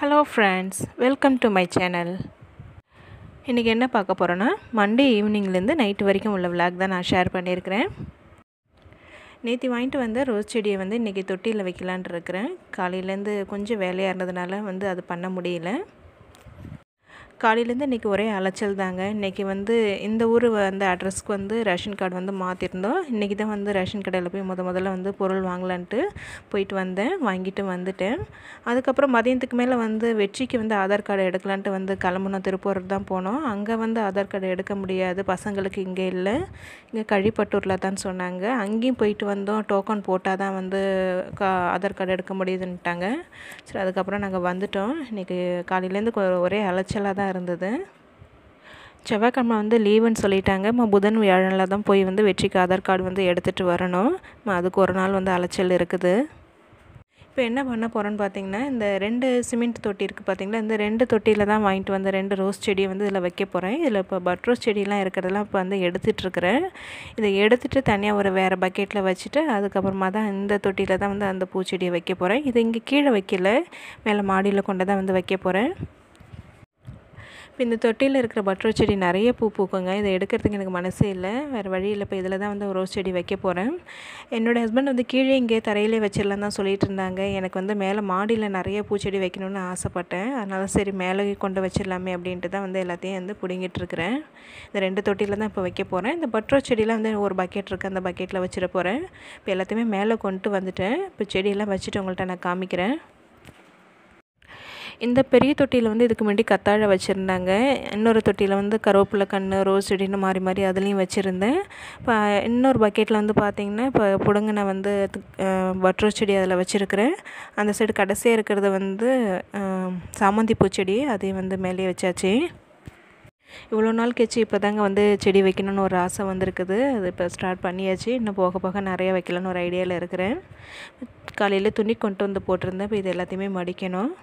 Hello friends, welcome to my channel. இன்றைக்கி என்ன பார்க்க போகிறோன்னா, மண்டே ஈவினிங்லேருந்து நைட்டு வரைக்கும் உள்ள விளாக் தான் நான் ஷேர் பண்ணியிருக்கிறேன். நேற்று வாங்கிட்டு வந்த ரோஸ் செடியை இன்றைக்கி தொட்டியில் வைக்கலான் இருக்கிறேன். காலையிலேருந்து கொஞ்சம் வேலையாக இருந்ததுனால அது பண்ண முடியல. காலையிலேருந்து இன்றைக்கி ஒரே அலைச்சல் தாங்க. இன்றைக்கி இந்த ஊர் அட்ரஸ்க்கு ரேஷன் கார்டு மாற்றிருந்தோம். இன்றைக்கி தான் ரேஷன் கடையில் போய் முதல்ல பொருள் வாங்கலான்ட்டு போயிட்டு வந்தேன். வாங்கிட்டு வந்துட்டேன். அதுக்கப்புறம் மதியத்துக்கு மேலே வெற்றிக்கு ஆதார் கார்டு எடுக்கலான்ட்டு கிளம்புனோம். திருப்பூர் தான் போனோம். அங்கே ஆதார் கார்டு எடுக்க முடியாது, பசங்களுக்கு இங்கே இல்லை, இங்கே கழிப்பட்டூரில் தான் சொன்னாங்க. அங்கேயும் போயிட்டு வந்தோம். டோக்கன் போட்டால் தான் ஆதார் கார்டு எடுக்க முடியுதுன்ட்டாங்க. சரி, அதுக்கப்புறம் நாங்கள் வந்துட்டோம். இன்றைக்கி காலையிலேருந்து ஒரே அலைச்சலாக தான் இருந்தது. செவ்வாய்க்கிழமை லீவுன்னு சொல்லிட்டாங்க. புதன் வியாழனில் தான் போய் வெற்றிக்கு ஆதார் கார்டு எடுத்துகிட்டு வரணும். அதுக்கு ஒரு நாள் அலைச்சல் இருக்குது. இப்போ என்ன பண்ண போகிறோன்னு பார்த்தீங்கன்னா, இந்த 2 சிமெண்ட் தொட்டி இருக்குது பார்த்தீங்களா, இந்த 2 தொட்டியில் தான் வாங்கிட்டு 2 ரோஸ் செடியை இதில் வைக்க போகிறேன். இதில் இப்போ பட்ரோஸ் செடியெலாம் இருக்கிறதெல்லாம் இப்போ எடுத்துகிட்ருக்கிறேன். இதை எடுத்துகிட்டு தனியாக ஒரு வேறு பக்கெட்டில் வச்சுட்டு அதுக்கப்புறமா தான் இந்த தொட்டியில் தான் அந்த பூச்செடியை வைக்க போகிறேன். இது இங்கே கீழே வைக்கல, மேலே மாடியில் கொண்டு தான் வைக்க போகிறேன். இப்போ இந்த தொட்டியில் இருக்கிற பட்ரோஸ் செடி நிறைய பூ பூக்குங்க. இதை எடுக்கிறதுக்கு எனக்கு மனசே இல்லை, வேறு வழி இல்லை. இப்போ இதில் தான் ரோஸ் செடி வைக்க போகிறேன். என்னோடய ஹஸ்பண்ட் கீழே இங்கே தரையிலே வச்சிடலாம் தான் சொல்லிகிட்டு இருந்தாங்க. எனக்கு மேலே மாடியில் நிறைய பூச்செடி வைக்கணும்னு ஆசைப்பட்டேன். அதனால் சரி மேலே கொண்டு வச்சிடலாமே அப்படின்ட்டு தான் எல்லாத்தையும் பிடுங்கிட்டு இருக்கிறேன். இந்த 2 தொட்டியில் தான் இப்போ வைக்க போகிறேன். இந்த பட்ரோஸ் செடியெலாம் ஒரு பக்கெட் இருக்குது, அந்த பக்கெட்டில் வச்சிட போகிறேன். இப்போ எல்லாத்தையுமே மேலே கொண்டு வந்துட்டேன். இப்போ செடியெல்லாம் வச்சுட்டு உங்கள்கிட்ட நான் காமிக்கிறேன். இந்த பெரிய தொட்டியில் இதுக்கு முன்னாடி கத்தாழை வச்சுருந்தாங்க. இன்னொரு தொட்டியில் கருவேப்பிலை கன்று, ரோஸ் செடின்னு மாறி மாறி அதுலேயும் வச்சுருந்தேன். இப்போ இன்னொரு பக்கெட்டில் பார்த்திங்கன்னா இப்போ பிடுங்கின பட்ரோஸ் செடி அதில் வச்சுருக்கிறேன். அந்த சைடு கடைசியாக இருக்கிறது சாமந்தி பூச்செடி, அதையும் மேலே வச்சாச்சு. இவ்வளோ நாள் கழிச்சு இப்போ தாங்க செடி வைக்கணும்னு ஒரு ஆசை வந்திருக்குது. அது இப்போ ஸ்டார்ட் பண்ணியாச்சு. இன்னும் போக போக நிறைய வைக்கலான்னு ஒரு ஐடியாவில் இருக்கிறேன். காலையில் துணி கொண்டு போட்டிருந்தேன். இப்போ இது எல்லாத்தையுமே மடிக்கணும்.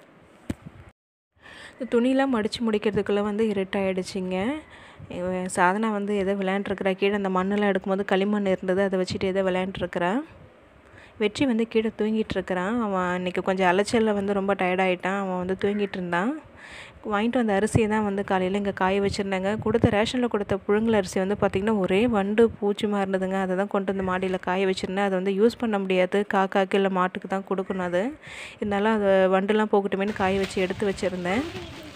துணியெலாம் மடித்து முடிக்கிறதுக்குள்ளே இருட்டாயிடுச்சிங்க. சாதனா ஏதோ விளையாண்டுருக்குறா. கீழே அந்த மண்ணெலாம் எடுக்கும்போது களிமண் இருந்தது, அதை வச்சுட்டு ஏதோ விளையாண்டுருக்குறா. வெற்றி கீழே தூங்கிட்டு இருக்கிறான். அவன் இன்றைக்கி கொஞ்சம் அலைச்சலில் ரொம்ப டயர்டாகிட்டான். அவன் தூங்கிட்டு இருந்தான். வாங்கிட்டு வந்த அரிசியை தான் காலையில் இங்கே காய வச்சுருந்தாங்க. ரேஷனில் கொடுத்த புழுங்கல் அரிசி பார்த்திங்கன்னா ஒரே வண்டு பூச்சிமா இருந்ததுங்க. அதை தான் கொண்டு மாடியில் காய வச்சுருந்தேன். அதை யூஸ் பண்ண முடியாது, காக்காக்கு இல்லை மாட்டுக்கு தான் கொடுக்கணும். அது இருந்தாலும் அது வண்டுலாம் போகட்டுமேனு காய வச்சு எடுத்து வச்சுருந்தேன்.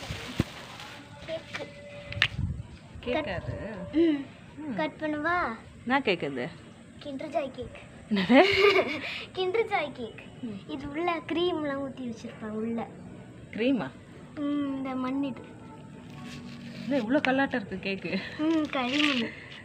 கேட்காது, கட் பண்ணவா? நான் கேட்குது Kinder Joy cake. Kinder Joy cake. இது உள்ள க்ரீம்லாம் ஊற்றி வச்சுருப்பாங்க. உள்ள க்ரீமா? இந்த மண் இது இவ்வளோ கல்லாட்டம் இருக்குது கேக்கு. களிமண்.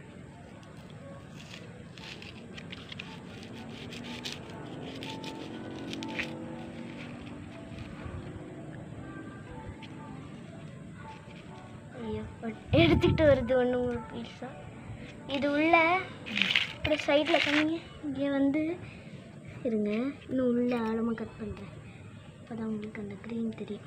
எடுத்துக்கிட்டு வருது ஒன்று ஒரு பீஸா. இது உள்ள இப்படி சைடில் கம்மிங்க. இங்கே இருங்க, இன்னும் உள்ள ஆழமாக கட் பண்ணுறேன். அப்போ தான் உங்களுக்கு அந்த க்ரீம் தெரியும்.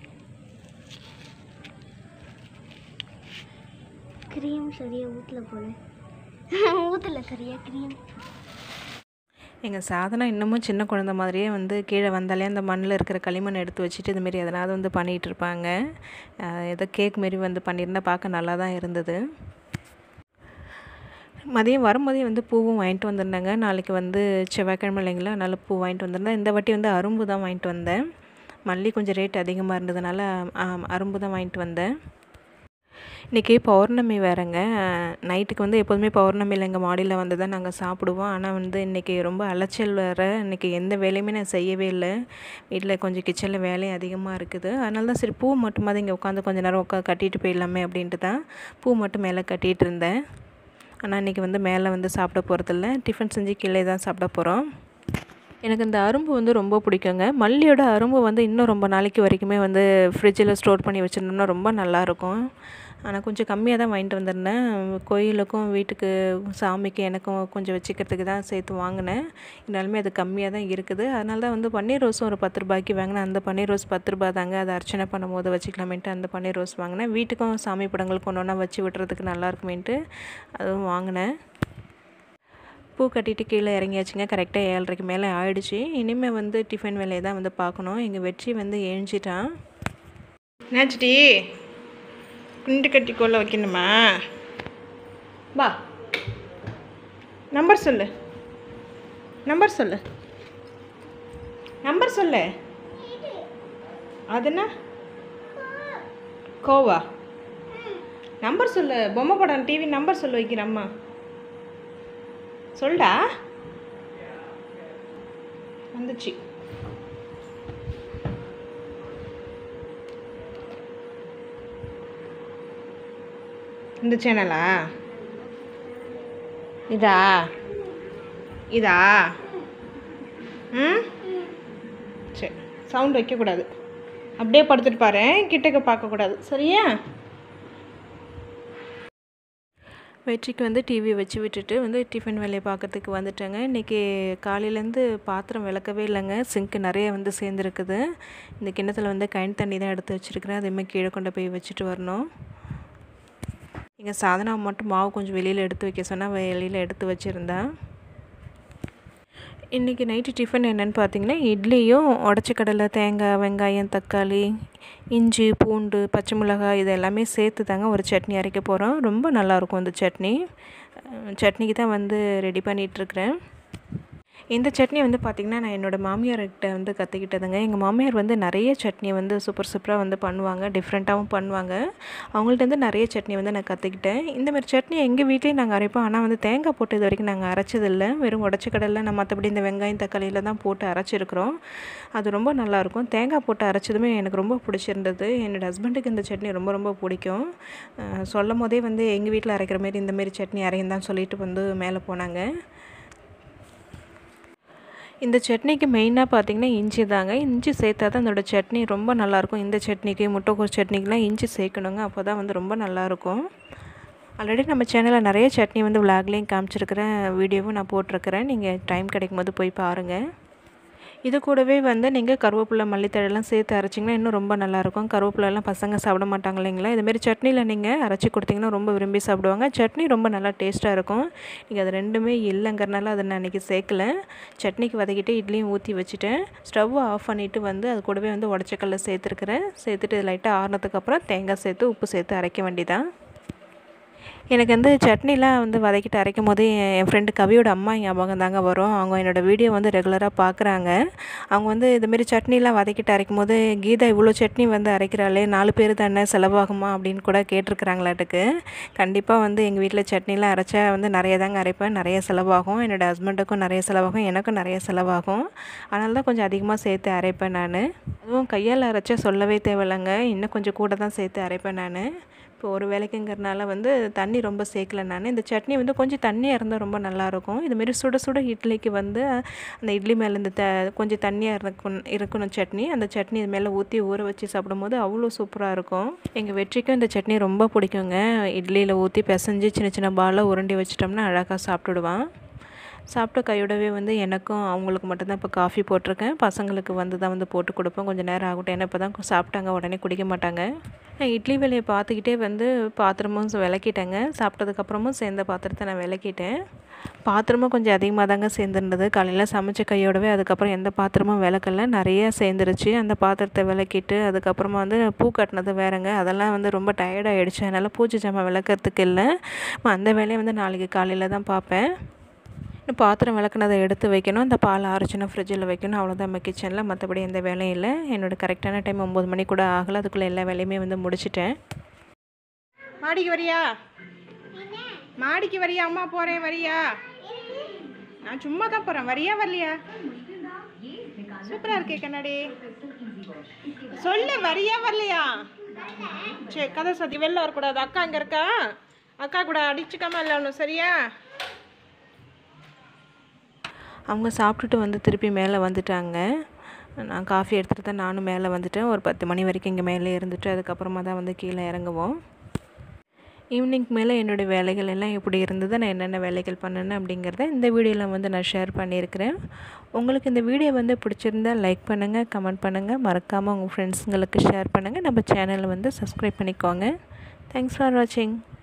க்ரீம் சரியாக ஊற்றல போல, ஊற்றல சரியாக க்ரீம். எங்கள் சாதனா இன்னமும் சின்ன குழந்த மாதிரியே கீழே வந்தாலே அந்த மண்ணில் இருக்கிற களிமண் எடுத்து வச்சுட்டு இதுமாரி எதனாவது பண்ணிகிட்டு இருப்பாங்க. ஏதோ கேக் மாரி பண்ணியிருந்தால் பார்க்க நல்லா தான் இருந்தது. மதியம் வரும்போதே பூவும் வாங்கிட்டு வந்திருந்தாங்க. நாளைக்கு செவ்வாய்க்கிழமை இல்லைங்களா, அதனால் பூ வாங்கிட்டு வந்திருந்தேன். இந்த வாட்டி அரும்பு தான் வாங்கிட்டு வந்தேன். மல்லி கொஞ்சம் ரேட் அதிகமாக இருந்ததுனால அரும்பு தான் வாங்கிட்டு வந்தேன். இன்றைக்கி பௌர்ணமி வேறுங்க. நைட்டுக்கு எப்போதுமே பௌர்ணமியில் எங்கள் மாடியில் தான் நாங்கள் சாப்பிடுவோம். ஆனால் இன்றைக்கி ரொம்ப அலைச்சல் வேறு. இன்றைக்கி எந்த வேலையுமே நான் செய்யவே இல்லை. வீட்டில் கொஞ்சம் கிச்சனில் வேலையும் அதிகமாக இருக்குது. அதனால தான் சரி பூ மட்டுமாதிரி இங்கே உட்காந்து கொஞ்சம் நேரம் கட்டிட்டு போயிடலாமே அப்படின்ட்டு தான் பூ மட்டும் மேலே கட்டிகிட்டு இருந்தேன். ஆனால் இன்றைக்கி மேலே சாப்பிட போகிறதில்ல, டிஃபன் செஞ்சு கீழே தான் சாப்பிட போகிறோம். எனக்கு இந்த அரும்பு ரொம்ப பிடிக்குங்க. மல்லியோட அரும்பு இன்னும் ரொம்ப நாளைக்கு வரைக்குமே ஃப்ரிட்ஜில் ஸ்டோர் பண்ணி வச்சுருந்தோம்னா ரொம்ப நல்லாயிருக்கும். ஆனால் கொஞ்சம் கம்மியாக தான் வாங்கிட்டு வந்திருந்தேன். கோயிலுக்கும் வீட்டுக்கு சாமிக்கு எனக்கும் கொஞ்சம் வச்சுக்கிறதுக்கு தான் சேர்த்து வாங்கினேன். இருந்தாலுமே அது கம்மியாக தான் இருக்குது. அதனால தான் பன்னீர் ரோஸும் ஒரு 10 ரூபாய்க்கு வாங்கினேன். அந்த பன்னீர் ரோஸ் 10 ரூபா தாங்க. அதை அர்ச்சனை பண்ணும்போது வச்சுக்கலாமேன்ட்டு அந்த பன்னீர் ரோஸ் வாங்கினேன். வீட்டுக்கும் சாமி படங்களுக்கு ஒன்று ஒன்றா வச்சு விட்டுறதுக்கு நல்லாயிருக்குமேன்ட்டு அதுவும் வாங்கினேன். பூ கட்டிட்டு கீழே இறங்கியாச்சுங்க. கரெக்டாக 7:30க்கு மேலே ஆயிடுச்சு. இனிமேல் வந்து டிஃபன் வேலையை தான் வந்து பார்க்கணும். எங்கள் வெற்றி வந்து எழுஞ்சிட்டான். என்னாச்சுடி, குண்டு கட்டி கொள்ள வைக்கணுமா? வா, நம்பர் சொல்லு, நம்பர் சொல்லு, நம்பர் சொல்லு. அதுனா கோவா? நம்பர் சொல்லு. பொம்மை படம் டிவி நம்பர் சொல்லு வைக்கிறம்மா. சொல்டா. வந்துச்சு. இந்த சேனலா? இதா இதா? ம், சரி. சவுண்ட் வைக்கக்கூடாது. அப்படியே படுத்துட்டு பாரு, கிட்டக்க பார்க்கக்கூடாது, சரியா? வெற்றிக்கு வந்து டிவி வச்சு விட்டுட்டு வந்து டிஃபன் வேலையை பார்க்கறதுக்கு வந்துட்டேங்க. இன்றைக்கி காலையிலேருந்து பாத்திரம் விளக்கவே இல்லைங்க. சிங்க்கு நிறைய வந்து சேர்ந்துருக்குது. இந்த கிண்ணத்தில் வந்து கயின் தண்ணி தான் எடுத்து வச்சுருக்கிறேன். அதேமாதிரி கீழே கொண்டு போய் வச்சுட்டு வரணும். இங்கே சாதனா மட்டும் மாவு கொஞ்சம் வெளியில் எடுத்து வைக்க சொன்னால் வெளியில் எடுத்து வச்சுருந்தேன். இன்றைக்கி நைட்டு டிஃபன் என்னென்னு பார்த்தீங்கன்னா, இட்லியும் உடச்ச கடலை, தேங்காய், வெங்காயம், தக்காளி, இஞ்சி, பூண்டு, பச்சை மிளகாய் இது எல்லாமே சேர்த்து தாங்க ஒரு சட்னி அரைக்க போகிறோம். ரொம்ப நல்லாயிருக்கும் இந்த சட்னி. சட்னிக்கு தான் வந்து ரெடி பண்ணிகிட்ருக்கிறேன். இந்த சட்னி வந்து பார்த்திங்கன்னா, நான் என்னோடய மாமியார்கிட்ட வந்து கற்றுக்கிட்டதுங்க. எங்கள் மாமியார் வந்து நிறைய சட்னி வந்து சூப்பராக வந்து பண்ணுவாங்க. டிஃப்ரெண்ட்டாகவும் பண்ணுவாங்க. அவங்கள்ட்ட வந்து நிறைய சட்னி வந்து நான் கற்றுக்கிட்டேன். இந்தமாதிரி சட்னி எங்கள் வீட்லேயும் நாங்கள் அரைப்போம். ஆனால் வந்து தேங்காய் போட்டு இது வரைக்கும் நாங்கள் அரைச்சதில்லை. வெறும் உடச்ச கடலை, நான் மற்றபடி இந்த வெங்காயம், தக்காளியில் தான் போட்டு அரைச்சிருக்கிறோம். அது ரொம்ப நல்லாயிருக்கும். தேங்காய் போட்டு அரைச்சதுமே எனக்கு ரொம்ப பிடிச்சிருந்தது. என்னோடய ஹஸ்பண்டுக்கு இந்த சட்னி ரொம்ப ரொம்ப பிடிக்கும். சொல்லும் போதே வந்து எங்கள் வீட்டில் அரைக்கிற மாரி இந்தமாரி சட்னி அரையும் தான் சொல்லிட்டு வந்து மேலே போனாங்க. இந்த சட்னிக்கு மெயினாக பார்த்திங்கன்னா இஞ்சி தாங்க. இஞ்சி சேர்த்தா தான் அதோட சட்னி ரொம்ப நல்லாயிருக்கும். இந்த சட்னிக்கு, முட்டைக்கோஸ் சட்னிக்கெலாம் இஞ்சி சேர்க்கணுங்க. அப்போ தான் வந்து ரொம்ப நல்லாயிருக்கும். ஆல்ரெடி நம்ம சேனலில் நிறைய சட்னி வந்து விளாக்லேயும் காமிச்சிருக்கிறேன், வீடியோவும் நான் போட்டிருக்கிறேன். நீங்கள் டைம் கிடைக்கும் போது போய் பாருங்கள். இது கூடவே வந்து நீங்கள் கருவேப்பிலை, மல்லித்தழைலாம் சேர்த்து அரைச்சிங்கன்னா இன்னும் ரொம்ப நல்லாயிருக்கும். கருவேப்பிலெலாம் பசங்க சாப்பிட மாட்டாங்க இல்லைங்களா? இதுமாரி சட்னியில் நீங்கள் அரைச்சி கொடுத்திங்கன்னா ரொம்ப விரும்பி சாப்பிடுவாங்க. சட்னி ரொம்ப நல்லா டேஸ்ட்டாக இருக்கும். நீங்கள் அது ரெண்டுமே இல்லைங்கிறனால அதை நான் இன்றைக்கி சேர்க்கல. சட்னிக்கு வதக்கிட்டு இட்லியும் ஊற்றி வச்சுட்டேன். ஸ்டவ்வை ஆஃப் பண்ணிவிட்டு வந்து அது கூடவே வந்து உடச்சக்கல்ல சேர்த்துருக்குறேன். சேர்த்துட்டு லைட்டாக ஆறுனதுக்கப்புறம் தேங்காய் சேர்த்து உப்பு சேர்த்து அரைக்க வேண்டியதான். எனக்கு வந்து சட்னிலாம் வந்து வதக்கிட்டு அரைக்கும் போது என் ஃப்ரெண்டு கவியோட அம்மா ஞாபகம் தாங்க வரும். அவங்க என்னோடய வீடியோ வந்து ரெகுலராக பார்க்குறாங்க. அவங்க வந்து இதுமாரி சட்னிலாம் வதக்கிட்டு அரைக்கும் போது, கீதா இவ்வளோ சட்னி வந்து அரைக்கிறாளே, 4 பேர் தானே செலவாகுமா அப்படின்னு கூட கேட்டிருக்கிறாங்களாட்டுக்கு. கண்டிப்பாக வந்து எங்கள் வீட்டில் சட்னிலாம் அரைச்சா வந்து நிறைய தாங்க அரைப்பேன். நிறைய செலவாகும். என்னோடய ஹஸ்பண்டுக்கும் நிறைய செலவாகும், எனக்கும் நிறைய செலவாகும். அதனால தான் கொஞ்சம் அதிகமாக சேர்த்து அரைப்பேன் நான். அதுவும் கையால் அரைச்சா சொல்லவே தேவையில்லைங்க. இன்னும் கொஞ்சம் கூட தான் சேர்த்து அரைப்பேன் நான். இப்போ ஒரு வேலைக்குங்கிறனால வந்து தண்ணி ரொம்ப சேர்க்கல நான். இந்த சட்னி வந்து கொஞ்சம் தண்ணியாக இருந்தால் ரொம்ப நல்லாயிருக்கும். இதுமாரி சுட சுட இட்லிக்கு வந்து அந்த இட்லி மேலே இந்த கொஞ்சம் தண்ணியாக இருக்கணும் சட்னி. அந்த சட்னி இது மேலே ஊற்றி ஊற வச்சு சாப்பிடும்போது அவ்வளோ சூப்பராக இருக்கும். எங்கள் வெற்றிக்கும் இந்த சட்னி ரொம்ப பிடிக்குங்க. இட்லியில் ஊற்றி பிசைஞ்சு சின்ன சின்ன பாலாக உருண்டி வச்சிட்டோம்னா அழகாக சாப்பிட்டுடுவான். சாப்பிட்ட கையோடவே வந்து எனக்கும் அவங்களுக்கு மட்டும்தான் இப்போ காஃபி போட்டிருக்கேன். பசங்களுக்கு வந்து தான் வந்து போட்டு கொடுப்பேன். கொஞ்சம் நேரம் ஆகட்டும். ஏன்னா இப்போ தான் சாப்பிட்டாங்க, உடனே குடிக்க மாட்டாங்க. நான் இட்லி வேலையை பார்த்துக்கிட்டே வந்து பாத்திரமும் விளக்கிட்டேங்க. சாப்பிட்டதுக்கப்புறமும் சேர்ந்த பாத்திரத்தை நான் விளக்கிட்டேன். பாத்திரமும் கொஞ்சம் அதிகமாக தாங்க சேர்ந்துருந்தது. காலையில் சமைச்ச கையோடவே அதுக்கப்புறம் எந்த பாத்திரமும் விளக்கல, நிறையா சேர்ந்துருச்சு. அந்த பாத்திரத்தை விளக்கிட்டு அதுக்கப்புறமா வந்து பூ கட்டினது வேறங்க. அதெல்லாம் வந்து ரொம்ப டயர்டாகிடுச்சு. அதனால் பூஜை ஜாமான் விளக்கிறதுக்கு இல்லை. அந்த வேலையை வந்து நாளைக்கு காலையில் தான் பார்ப்பேன். பாத்திரம் விளக்குனதை எடுத்து வைக்கணும். அந்த பால் ஆறுச்சுன்னா ஃப்ரிட்ஜில் வைக்கணும். அவ்வளோதான் நம்ம கிச்சனில். மற்றபடி எந்த வேலையும் இல்லை. என்னோடய கரெக்டான டைம் 9 மணி கூட ஆகலை. அதுக்குள்ளே எல்லா வேலையுமே வந்து முடிச்சிட்டேன். மாடிக்கு வரியா? மாடிக்கு வரியா? அம்மா போகிறேன், வரியா? நான் சும்மா தான் போகிறேன், வரியா வரலையா? சூப்பராக இருக்கே கண்ணாடி. சொல்லு, வரியா வரலையா? சரி, கதை சத்தி வெளில வரக்கூடாது. அக்கா இங்கே இருக்கா? அக்கா கூட அடிச்சுக்காம இல்லை ஒன்றும், சரியா? அவங்க சாப்பிட்டுட்டு வந்து திருப்பி மேலே வந்துட்டாங்க. நான் காஃபி எடுத்துகிட்டு தான் நானும் மேலே வந்துட்டேன். ஒரு 10 மணி வரைக்கும் இங்கே மேலே இருந்துட்டு அதுக்கப்புறமா தான் வந்து கீழே இறங்குவோம். ஈவினிங்க்கு மேலே என்னோடய வேலைகள் எல்லாம் எப்படி இருந்தது, நான் என்னென்ன வேலைகள் பண்ணேன்னு அப்படிங்கிறத இந்த வீடியோவில் வந்து நான் ஷேர் பண்ணியிருக்கிறேன். உங்களுக்கு இந்த வீடியோ வந்து பிடிச்சிருந்தால் லைக் பண்ணுங்கள், கமெண்ட் பண்ணுங்கள், மறக்காமல் உங்கள் ஃப்ரெண்ட்ஸுங்களுக்கு ஷேர் பண்ணுங்கள். நம்ம சேனலை வந்து சப்ஸ்கிரைப் பண்ணிக்கோங்க. தேங்க்ஸ் ஃபார் வாட்சிங்.